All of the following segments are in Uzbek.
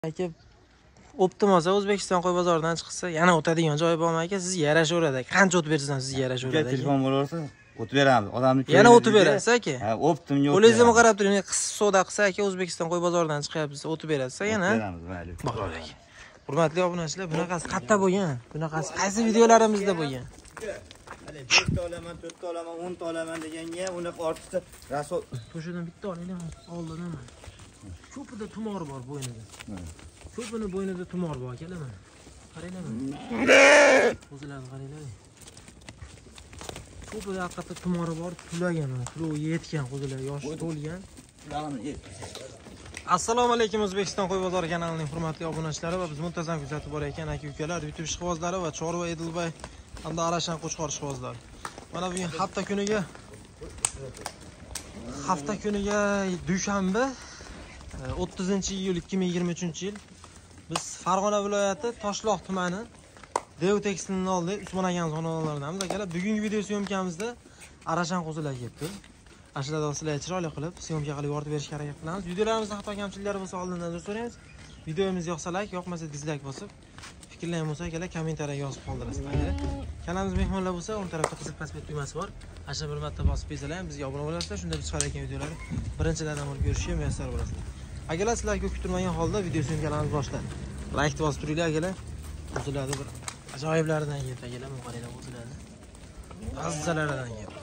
aka optim olsa O'zbekiston qo'y bozoridan chiqsa yana o'tadigan joyi bormi aka? Sizga yarashaveradi. Qancha o'tib bersam sizga yarashaveradi. Telefon bo'laversa o'tib beramiz. Odamni yana o'tib berasiz aka. Ha, optimga. Qo'lingizga qarab turing, savdo qilsa aka O'zbekiston qo'y bozoridan chiqyapsiz, o'tib berasiz yana. Beramiz, mayli. Baqol aka. Hurmatli obunachilar, bunaqasi qayerda bo'lgan? Bunaqasi qaysi videolarimizda bo'lgan? Hali 4 ta olaman, 4 ta olaman, 10 ta olaman deganga unaqa ortiqcha rasul. To'shadan bitta oling, oldin nima? Ko'pida tumor bor bo'ynida. Ko'pini bo'ynida tumor bor akalar mana. Qaranglar mana. Qo'zilarni qaranglar. Ko'pida haqiqatda tumori bor, tulagan mana. Tuluv yetgan qo'zilar, yoshi to'lgan. Assalomu alaykum O'zbekiston qo'y bozori kanalining hurmatli obunachilari va biz muntazam kuzatib borayotgan aka-ukalar, YouTube ishqibozlari va Chorva Edilbay hamda Arashan Qo'chqor ishqibozlari. Mana bu hafta kuniga dushanba 30-iyul 2023-yil biz Farg'ona viloyati Toshloq tumani Dev tekstilning oldida Usmon akamiz xonadonlaridamiz. Akalar, bugungi video syomkamizda Arashan qo'zilar kelibdi. Ashulada sizlarga chiroyli qilib syomka qilib yoritib berishga harakat qilamiz. Videolarimizda xato kamchiliklari bo'lsa oldindan uzr so'raymiz. Videomiz yoqsa like, yoqmasa dislike bosib, fikrlaring bo'lsa akalar kommentariyaga yozib qoldirasiz. Kanalimiz mehmonlar bo'lsa, o'ng tarafda qizil pasport tugmasi bor. Ashuna bir marta bosib bezalang, bizga obuna bo'lasizlar. Shunda biz chiqarayotgan videolarni birinchilardan bo'lib ko'rishga muyassar bo'lasiz. Akalar, sizlar ko'p kutilmagan holda video syomkalarimiz boshlandi. Like bosib turinglar akalar. Qo'zilarni bir ajoyiblaridan keldi akalar, qaranglar qo'zilarni. Azzalaridan keldi.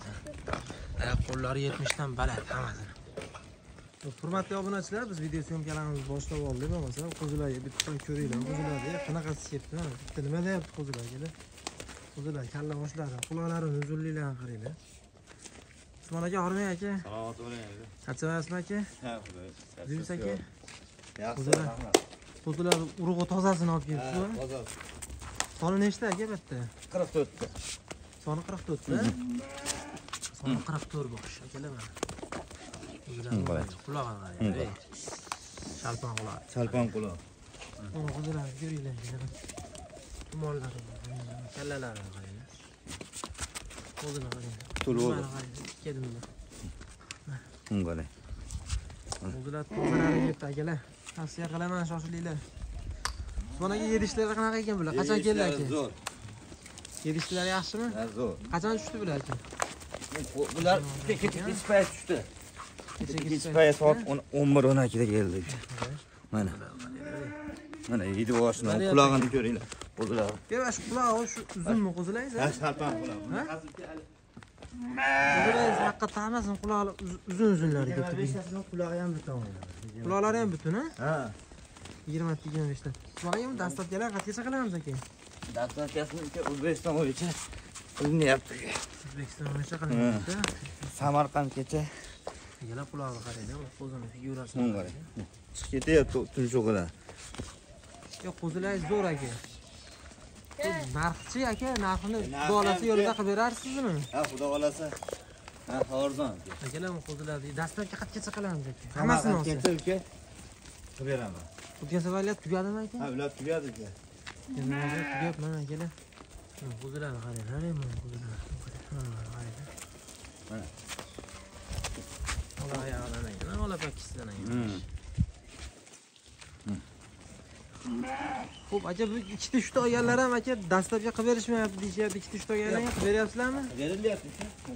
Ayoq qo'llari 70 dan baland hammasini. Hurmatli obunachilar, biz video syomkalarimizni boshlab oldik. Masalan, qo'zilarga bitta ko'ringlar. Qo'zilarga qanaqasi chepdi? Bitta nima deyapti qo'zilarga? Qo'zilar kalla boshlari, quloqlarini uzunliklarini qaranglar. Usmon aka, hormay aka. Salomat bo'ling aka. Qachonasiz aka? Ha, xudoy. Yunus aka. Yaxshi, rahmat. Qo'zilar urug'i tozasini olib kelibsiz-ku? Toza. Soni nechta aka bitta? 44 ta. Soni 44 ta. Soni 44 bosh akalar mana. Quloq qarang. Shalpon quloq. Shalpon quloq. Mana qo'zilarni ko'ringlar. Tumorlari, kallalari qaranglar. Qo'zini qarang. To'lib. Kedimlar. Bunga. Qo'zilar tozalari ketdi akalar. Tavsiya qilaman, shoshilinglar. Usmon aka, yedishlari qanaqa ekan bular? Qachon keldi aka? Zo'r. Yedishlar yaxshimi? Ha, zo'r. Qachon tushdi bular aka? Bular kech payt tushdi. Kech payt soat 11-12 da keldi. Mana. Mana yedi boshini, qulog'ini ko'ringlar. Qo'zilar. Yo'q, shu qulog'i shu uzunmi qo'zilaringiz? Ha, shalpon quloq. Qo'zilaringiz haqiqatdan hammasini quloqlari uzun-uzunlari ketdi. 25tasini qulog'i ham bitta o'ynadi. Quloqlari ham butun, ha? 20-25 ta. Quloqim dastlabkilar qanchaga qilamiz aka? Dastlabkasini O'zbekiston bo'yicha qilinyapti. O'zbekiston bo'yicha qilinyapti. Samarqandgacha. Yana qulog'i qaranglar, qo'zini figurasini. Bunga. Chiqib ketyapti tumshuqlar. Yo'q, qo'zilaringiz zo'r aka. Narxchi aka, narxini xudo olasa yo'lida qilib berarsizmi? Ha, xudo olasa. Ha, arzon. Akalar, qo'zilarni dastlabki qatgacha qilamiz aka. Hammasini olsa. Ketsa uka qilib beraman. O'tgan safarlar tugadimi aka? Ha, ular tugadi uka. Hozir tugyapman akalar. Qo'zilarni qaranglar, mana qo'zilar. Mana. Ola ayog'idan yana, ola pakisidan yana. Xo'p, aka, bu ikkita uchta olganlar ham aka dastlabki qilib berishmayapti deyishyapti. Ikkita uchta olganlar ham qilib beryapsizlarmi? Berilyapti.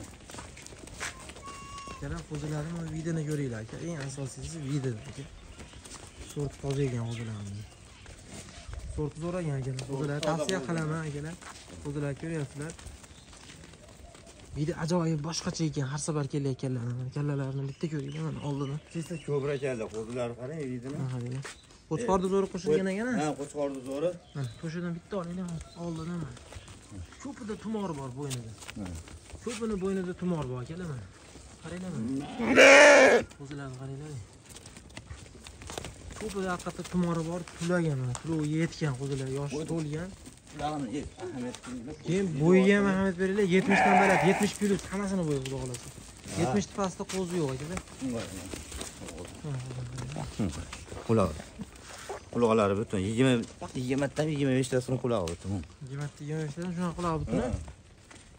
Akalar, qo'zilarni videoni ko'ringlar aka. Eng asosiysi video aka. Sort toza ekan qo'zilarimiz. Sort zo'r ekan akalar. Qo'zilar tavsiya qilaman akalar. Qo'zilar ko'ryapsizlar. Video ajoyib boshqacha ekan. Har safar kelayotganlar. Kallalarini bitta ko'ringlar mana oldida. Chista ko'bra keldi. Qo'zilar qarang videoni. Qo'chqorni zo'ri qo'shilgan ekan. Ha, qo'chqorni zo'ri. Mana to'shadan bitta olinglar oldida mana. Ko'pida tumor bor bo'ynida. Ko'pini bo'ynida tumor bor akalar mana. Qaranglar mana. Qo'zilarni qaranglar. Ko'pida haqiqatda tumori bor, tulagan mana. Tuluv yetgan qo'zilar, yoshi to'lgan. Ularni ahamiyat beringlar. Keyin bo'yiga ham ahamiyat beringlar. 70 dan baland, 70 plus hammasini bo'yi xudo xolasa. 70 pastda qo'zi yo'q akalar. Quloqlari butun 20 dan 25 tasini qulog'i butun. 20 dan 25 dan shunaqa qulog'i butun.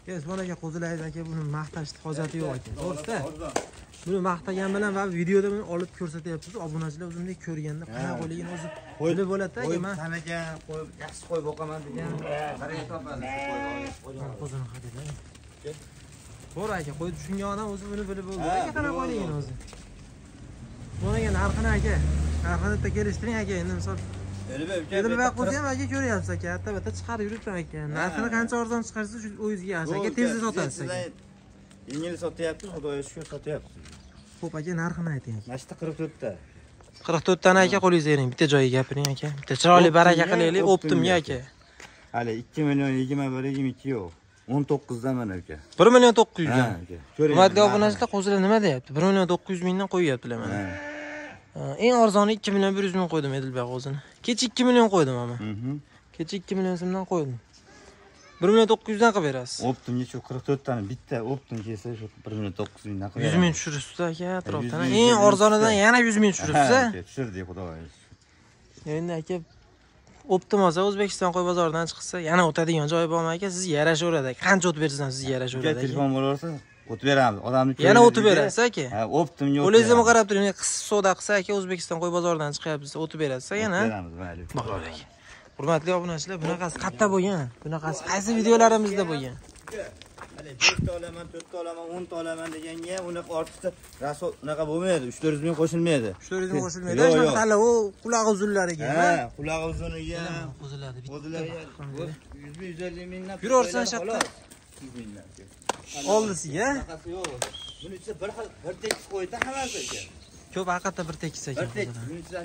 Usmon aka Qozilarni aka buni maqtashni hojati yo'q ekan. To'g'ri-da? Buni maqtagan bilan va videoda buni olib ko'rsatyapsiz. Obunachilar o'zimdek ko'rganda qanaqaligini o'zi bilib bo'ladi-da aka. Men tanagan qo'yib, yaxshi qo'y boqaman degan. Qaraga topadi. Qo'zini qadaylar. Bor aka, qo'y tushungan odam o'zi buni bilib bo'ldi. Aka qanaqaligini o'zi. Bunaga narxini aka. Narxini bitta kelishtiring aka. Endi misol Endi qo'zi ham aka ko'ryapsiz aka. Bitta chiqarib yuribman aka. Narxini qancha arzon chiqarsa shu o'zingizga yarasha aka tezda sotasiz aka. Yengil sotyapsiz, xudoga shukr sotyapsiz. Xo'p aka, narxini ayting aka. Mana shu 44 ta. 44 tani aka qo'lingizga bering. Bitta joyiga gapiring aka. Bitta chiroyli baraka qilaylik, optimga aka. Hali 2 million 21 22 yo'q. 19 dan mana aka. 1 million 900 dan. Ha aka. Ko'ring. Hurmatli obunachilar, qo'zilar nima deyapti? 1 million 900 mingdan qo'yyaptilar mana. Eng arzoni 2 million 100 ming qo'ydim Edilbek o'zini. Kecha 2 million qo'ydim ama. Kecha 2 million so'mdan qo'ydim. 1 million 900 dan qilib berasiz. Optimga shu 44 tani bitta optim kelsa shu 1 million 900 mingdan qilib 100 ming tushiribsiz aka, atrofdan. Eng arzonidan yana 100 ming tushiribsiz. Tushirdik xudoga. Endi aka optim olsa O'zbekiston qo'y bozoridan chiqsa, yana o'tadigan joyi bormi aka? Sizga yarashaveradi. Qancha o'tib bersangiz sizga yarashaveradi. Telefon bo'laversa o'tib beramiz. Odamni yana o'tib berasiz aka. Ha, optimga. Qo'lingizga qarab turing, qisqa savdo qilsa aka, O'zbekiston qo'y bozoridan chiqyapsiz, o'tib berasiz yana. Beramiz, mayli. Baqalar aka. Hurmatli obunachilar, bunaqasi qayerda bo'lgan? Bunaqasi qaysi videolarimizda bo'lgan? Hali 4 ta olaman, 4 ta olaman, 10 ta olaman deganga unaqa ortiqcha raso unaqa bo'lmaydi. 3-4 ming qo'shilmaydi. 3-4 ming qo'shilmaydi. Shunaqa hali u quloq uzunlariga. Ha, quloq uzuniga. Qo'zilarni Qo'zilarga 100 ming 150 mingdan. Yurorsan shaxta. 100 mingdan. Oldisiga. Bunaqasi yo'q. Buni ichida bir tekis qo'ydi hammasi aka. Ko'p haqiqatda bir tekis ekan. Bir tekis. Buni ichida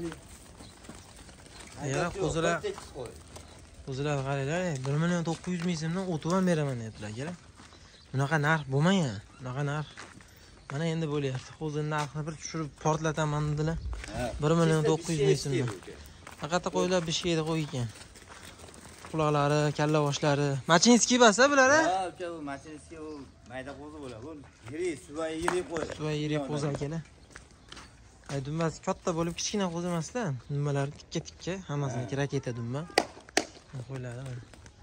Ya qo'zilar qaranglar, 1 million 900 ming so'mdan o'tib ham beraman deyaptilar aka. Bunaqa narx bo'lmagan. Bunaqa narx. Mana endi bo'lyapti. Qo'zining narxini bir tushirib portlataman dedilar. 1 million 900 ming so'mdan. Faqat qo'ylar beshikda qo'ygan. Quloqlari, kalla boshlari. Machinskiy basa bular, ha? Ha, aka, bu machinskiy u mayda qo'zi bo'ladi. Bu yirik, suvoy yirik qo'zi. Suvoy yirik qo'zi akalar. Ay dumbasi katta bo'lib kichkina qo'zi emaslar. Dumbalari tikka-tikka, hammasiniki raketa dumba. Qo'yiladi mana.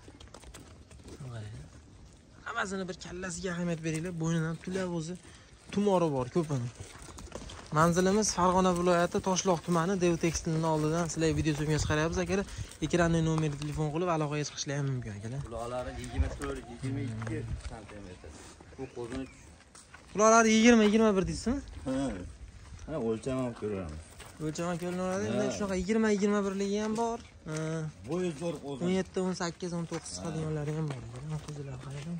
Hammasini bir kallasiga ahamiyat beringlar. Bo'ynidan tulab o'zi tumori bor ko'pini. Manzilimiz Farg'ona viloyati Toshloq tumani Dev tekstilning oldidan sizlar video syomkasi chiqaryapmiz akalar. Ekranning nomeriga telefon qilib aloqaga chiqishlar ham mumkin akalar. Quloqlari 24-22 sm. Bu qo'zini Quloqlari 20-21 deysizmi? Ha. Mana o'lcham ham ko'ramiz. O'lcham ham ko'rinadi. Endi shunaqa 20-21 ligi ham bor. Bo'yi zo'r qo'zi. 17, 18, 19 chiqadiganlari ham bor. Mana qo'zilar qarang.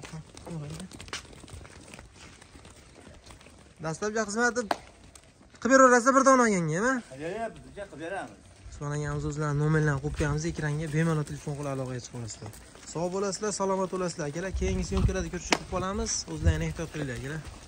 Dastlabki xizmati qilib beraverasiz bir dona olganga-mi? Qilib beramiz. So'ragamiz o'zlarini nomerlarini qo'yib qo'yamiz, ekranga bemalol telefon qilib aloqaga chiqasizlar. Sog' bo'lasizlar, salomat bo'lasizlar akalar. Keyingi syomkalarda ko'rishib qolamiz. O'zlaringizni ehtiyot qilinglar akalar.